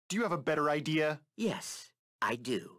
Do you have a better idea? Yes, I do.